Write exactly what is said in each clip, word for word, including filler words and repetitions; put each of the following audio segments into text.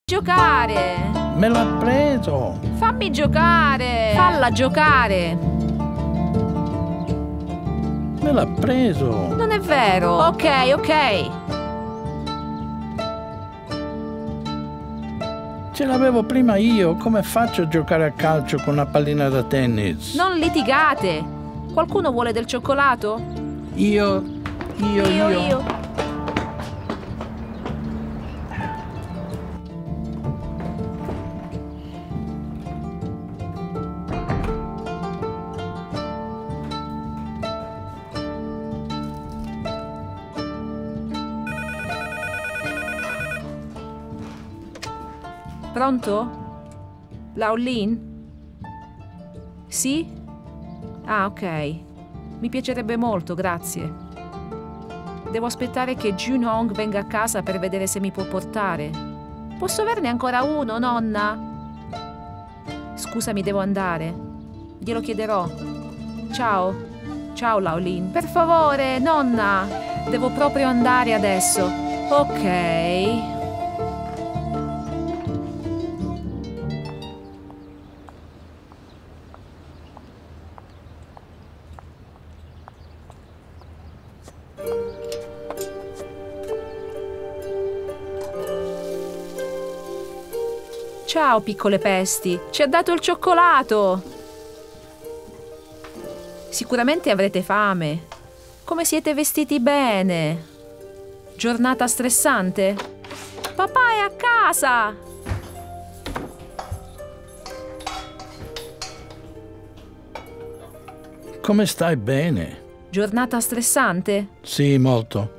Giocare! Me l'ha preso! Fammi giocare! Falla giocare! Me l'ha preso! Non è vero! Ok, ok! Ce l'avevo prima io, come faccio a giocare a calcio con una pallina da tennis? Non litigate! Qualcuno vuole del cioccolato? Io, io, Io, io. io. Pronto? Laolin? Sì? Ah, ok. Mi piacerebbe molto, grazie. Devo aspettare che Jun Hong venga a casa per vedere se mi può portare. Posso averne ancora uno, nonna? Scusami, devo andare. Glielo chiederò. Ciao. Ciao, Laolin. Per favore, nonna. Devo proprio andare adesso. Ok. Ciao, piccole pesti. Ci ha dato il cioccolato. Sicuramente avrete fame. Come siete vestiti bene? Giornata stressante? Papà è a casa! Come stai bene? Giornata stressante? Sì, molto.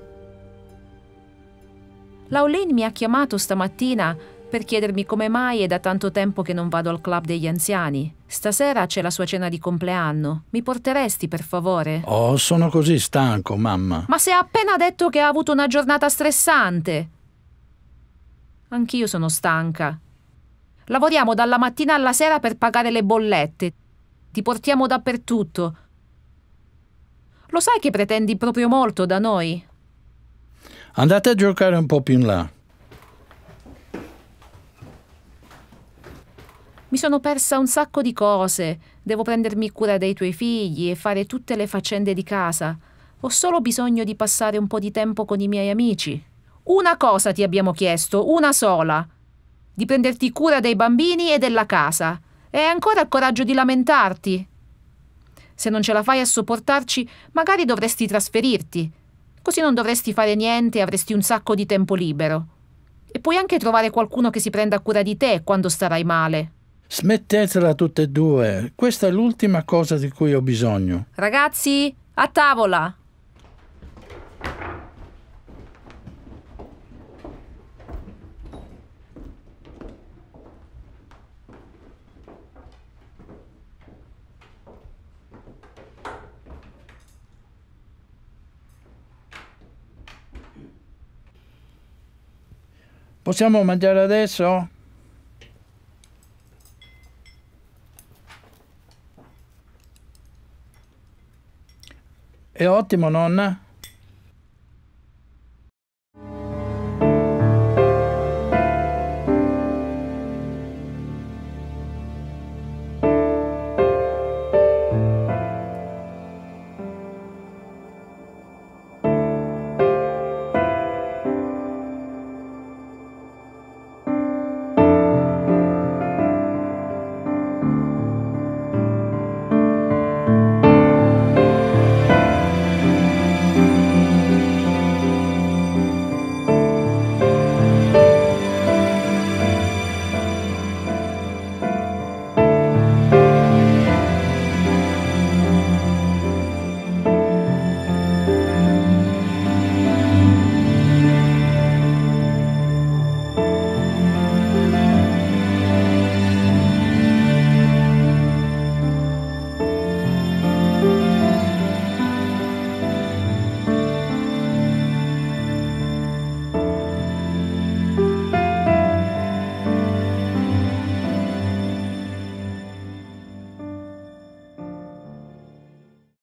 Laolin mi ha chiamato stamattina per chiedermi come mai è da tanto tempo che non vado al club degli anziani. Stasera c'è la sua cena di compleanno. Mi porteresti, per favore? Oh, sono così stanco, mamma. Ma se ha appena detto che ha avuto una giornata stressante. Anch'io sono stanca. Lavoriamo dalla mattina alla sera per pagare le bollette. Ti portiamo dappertutto. Lo sai che pretendi proprio molto da noi? Andate a giocare un po' più in là. Mi sono persa un sacco di cose. Devo prendermi cura dei tuoi figli e fare tutte le faccende di casa. Ho solo bisogno di passare un po' di tempo con i miei amici. Una cosa ti abbiamo chiesto, una sola. Di prenderti cura dei bambini e della casa. E hai ancora il coraggio di lamentarti. Se non ce la fai a sopportarci, magari dovresti trasferirti. Così non dovresti fare niente e avresti un sacco di tempo libero. E puoi anche trovare qualcuno che si prenda cura di te quando starai male. Smettetela tutte e due. Questa è l'ultima cosa di cui ho bisogno. Ragazzi, a tavola! Possiamo mangiare adesso? È ottimo, nonna.